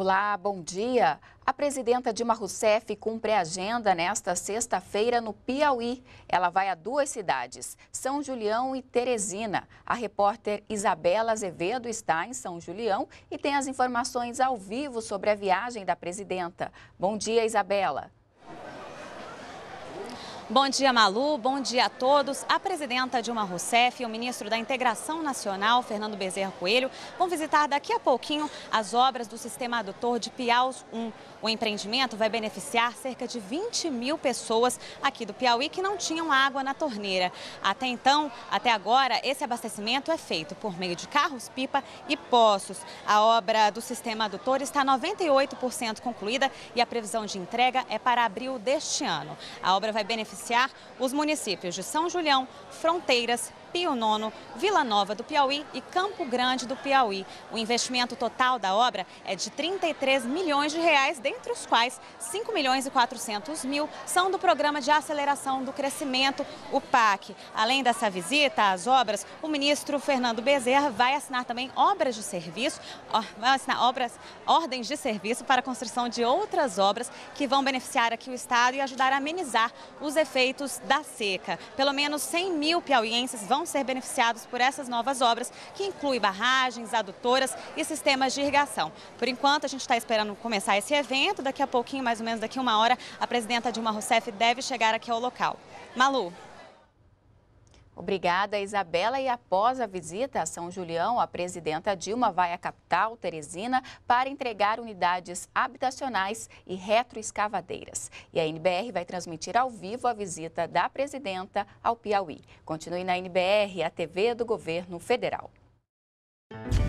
Olá, bom dia. A presidenta Dilma Rousseff cumpre a agenda nesta sexta-feira no Piauí. Ela vai a duas cidades, São Julião e Teresina. A repórter Isabela Azevedo está em São Julião e tem as informações ao vivo sobre a viagem da presidenta. Bom dia, Isabela. Bom dia, Malu. Bom dia a todos. A presidenta Dilma Rousseff e o ministro da Integração Nacional, Fernando Bezerra Coelho, vão visitar daqui a pouquinho as obras do sistema adutor de Piaus 1. O empreendimento vai beneficiar cerca de 20 mil pessoas aqui do Piauí que não tinham água na torneira. Até então, até agora, esse abastecimento é feito por meio de carros-pipa e poços. A obra do sistema adutor está 98% concluída e a previsão de entrega é para abril deste ano. A obra vai beneficiar os municípios de São Julião, Fronteiras, Pio Nono, Vila Nova do Piauí e Campo Grande do Piauí. O investimento total da obra é de 33 milhões de reais, dentre os quais 5 milhões e 400 mil são do Programa de Aceleração do Crescimento, o PAC. Além dessa visita às obras, o ministro Fernando Bezerra vai assinar também obras de serviço, ordens de serviço para a construção de outras obras que vão beneficiar aqui o estado e ajudar a amenizar os efeitos da seca. Pelo menos 100 mil piauienses vão ser beneficiados por essas novas obras, que incluem barragens, adutoras e sistemas de irrigação. Por enquanto, a gente está esperando começar esse evento. Daqui a pouquinho, mais ou menos daqui a uma hora, a presidenta Dilma Rousseff deve chegar aqui ao local. Malu. Obrigada, Isabela. E após a visita a São Julião, a presidenta Dilma vai à capital, Teresina, para entregar unidades habitacionais e retroescavadeiras. E a NBR vai transmitir ao vivo a visita da presidenta ao Piauí. Continue na NBR, a TV do Governo Federal.